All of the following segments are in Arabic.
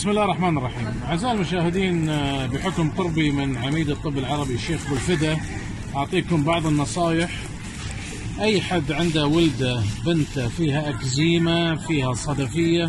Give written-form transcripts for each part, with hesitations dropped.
بسم الله الرحمن الرحيم. أعزائي المشاهدين، بحكم قربي من عميد الطب العربي الشيخ أبو الفدا أعطيكم بعض النصائح. أي حد عنده ولده بنته فيها أكزيما فيها صدفية،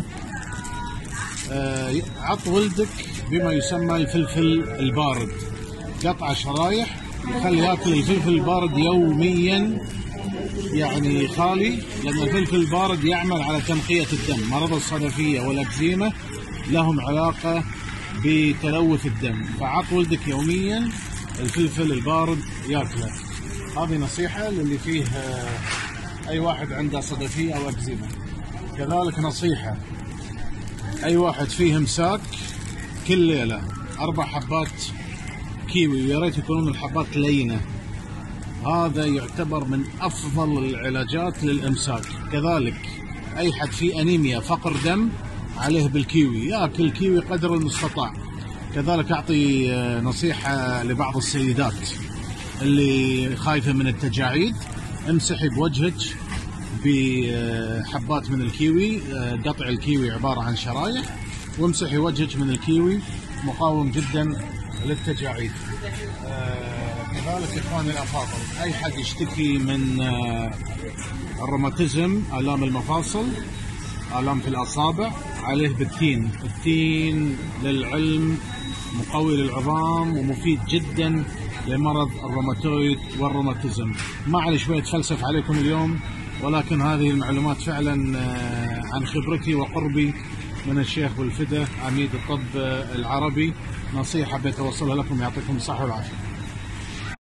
عط ولدك بما يسمى الفلفل البارد، قطع شرايح، يخلي ياكل الفلفل البارد يوميا، يعني خالي، لأن الفلفل البارد يعمل على تنقية الدم. مرض الصدفية والأكزيما لهم علاقة بتلوث الدم، فعط ولدك يوميا الفلفل البارد ياكله. هذه نصيحة للي فيه أي واحد عنده صدفية أو أكزيما. كذلك نصيحة، أي واحد فيه إمساك كل ليلة 4 حبات كيوي، ويا ريت يكونون الحبات لينة، هذا يعتبر من أفضل العلاجات للإمساك. كذلك أي حد فيه أنيميا فقر دم عليه بالكيوي، يأكل كيوي قدر المستطاع. كذلك أعطي نصيحة لبعض السيدات اللي خايفة من التجاعيد، امسحي بوجهك بحبات من الكيوي، قطع الكيوي عبارة عن شرايح، وامسحي وجهك من الكيوي، مقاوم جدا للتجاعيد. كذلك إخواني الأفاضل، أي حد يشتكي من الروماتيزم، آلام المفاصل، آلام في الأصابع، عليه بالتين. التين للعلم مقوي للعظام ومفيد جدا لمرض الروماتويد والروماتيزم. ما علي شوية فلسف عليكم اليوم، ولكن هذه المعلومات فعلا عن خبرتي وقربي من الشيخ أبو الفدا عميد الطب العربي. نصيحة بتوصلها لكم، يعطيكم الصحة والعافية.